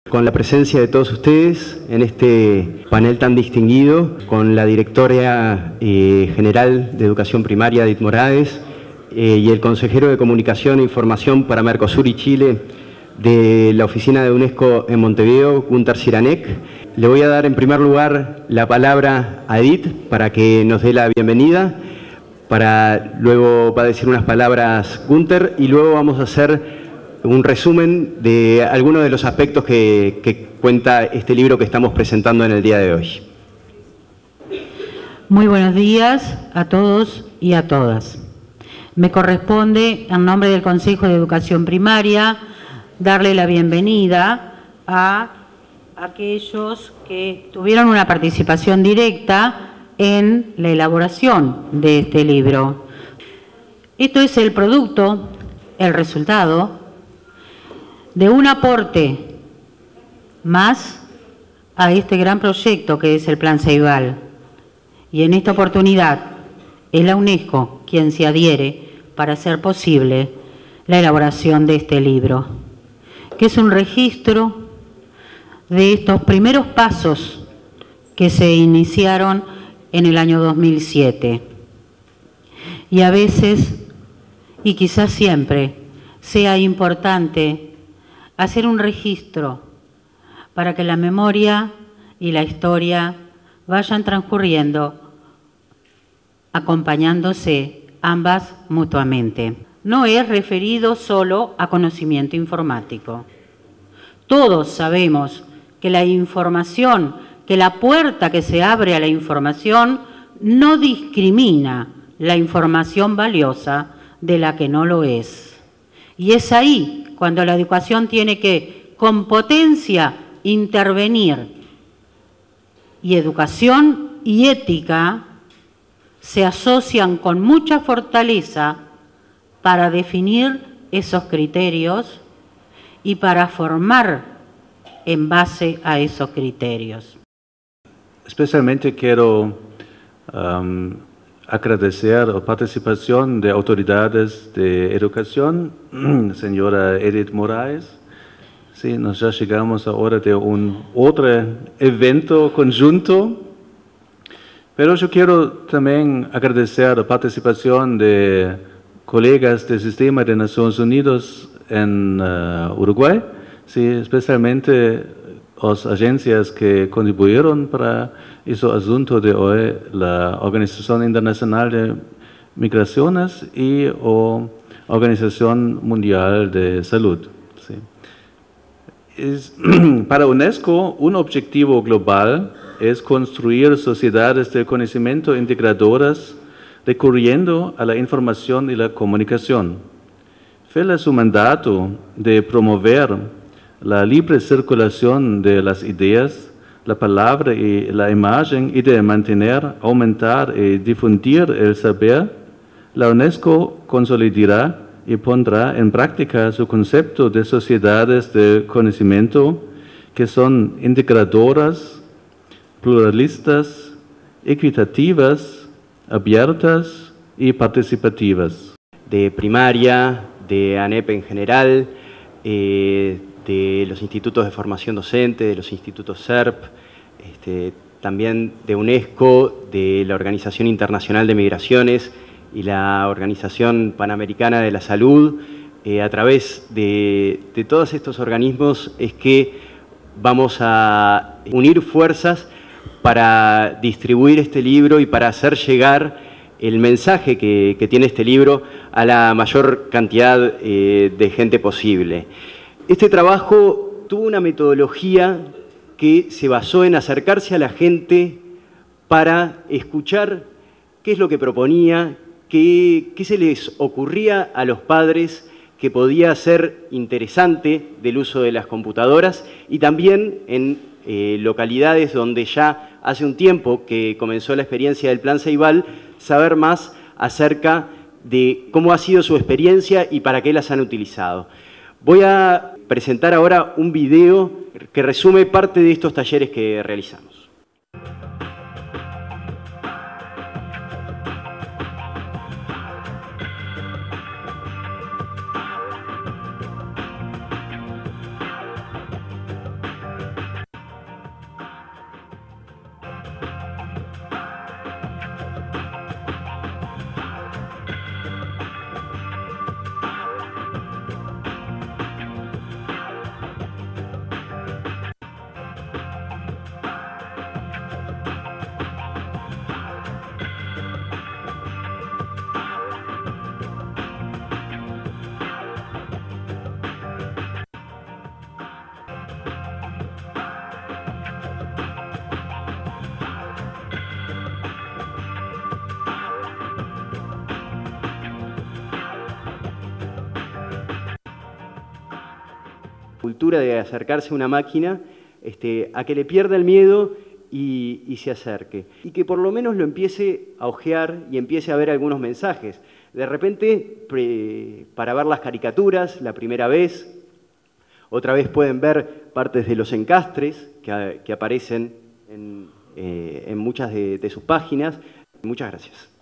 Con la presencia de todos ustedes en este panel tan distinguido, con la directora general de Educación Primaria, Edith Morales, y el consejero de Comunicación e Información para Mercosur y Chile de la Oficina de UNESCO en Montevideo, Gunter Ciranek. Le voy a dar en primer lugar la palabra a Edith para que nos dé la bienvenida, luego va a decir unas palabras Gunter y luego vamos a hacer un resumen de algunos de los aspectos que cuenta este libro que estamos presentando en el día de hoy. Muy buenos días a todos y a todas. Me corresponde, en nombre del Consejo de Educación Primaria, darle la bienvenida a aquellos que tuvieron una participación directa en la elaboración de este libro. Esto es el producto, el resultado de un aporte más a este gran proyecto que es el Plan Ceibal. Y en esta oportunidad es la UNESCO quien se adhiere para hacer posible la elaboración de este libro, que es un registro de estos primeros pasos que se iniciaron en el año 2007. Y a veces, y quizás siempre, sea importante hacer un registro para que la memoria y la historia vayan transcurriendo, acompañándose ambas mutuamente. No es referido solo a conocimiento informático. Todos sabemos que la información, que la puerta que se abre a la información no discrimina la información valiosa de la que no lo es. Y es ahí cuando la educación tiene que, con potencia, intervenir. Y educación y ética se asocian con mucha fortaleza para definir esos criterios y para formar en base a esos criterios. Especialmente quiero agradecer la participación de autoridades de educación, señora Edith Morales. Sí, nos ya llegamos ahora de un otro evento conjunto, pero yo quiero también agradecer la participación de colegas del Sistema de Naciones Unidas en Uruguay, sí, especialmente las agencias que contribuyeron para ese asunto de hoy, la Organización Internacional de Migraciones y la Organización Mundial de Salud. Sí. Para UNESCO, un objetivo global es construir sociedades de conocimiento integradoras recurriendo a la información y la comunicación. Fiel a su mandato de promover la libre circulación de las ideas, la palabra y la imagen y de mantener, aumentar y difundir el saber, la UNESCO consolidará y pondrá en práctica su concepto de sociedades de conocimiento que son integradoras, pluralistas, equitativas, abiertas y participativas. De primaria, de ANEP en general, de los institutos de formación docente, de los institutos SERP, también de UNESCO, de la Organización Internacional de Migraciones y la Organización Panamericana de la Salud. A través de todos estos organismos es que vamos a unir fuerzas para distribuir este libro y para hacer llegar el mensaje que tiene este libro a la mayor cantidad de gente posible. Este trabajo tuvo una metodología que se basó en acercarse a la gente para escuchar qué es lo que proponía, qué se les ocurría a los padres que podía ser interesante del uso de las computadoras y también en localidades donde ya hace un tiempo que comenzó la experiencia del Plan Ceibal, saber más acerca de cómo ha sido su experiencia y para qué las han utilizado. Voy a presentar ahora un video que resume parte de estos talleres que realizamos. cultura de acercarse a una máquina, a que le pierda el miedo y se acerque. Y que por lo menos lo empiece a hojear y empiece a ver algunos mensajes. De repente, para ver las caricaturas la primera vez, otra vez pueden ver partes de los encastres que aparecen en muchas de sus páginas. Muchas gracias.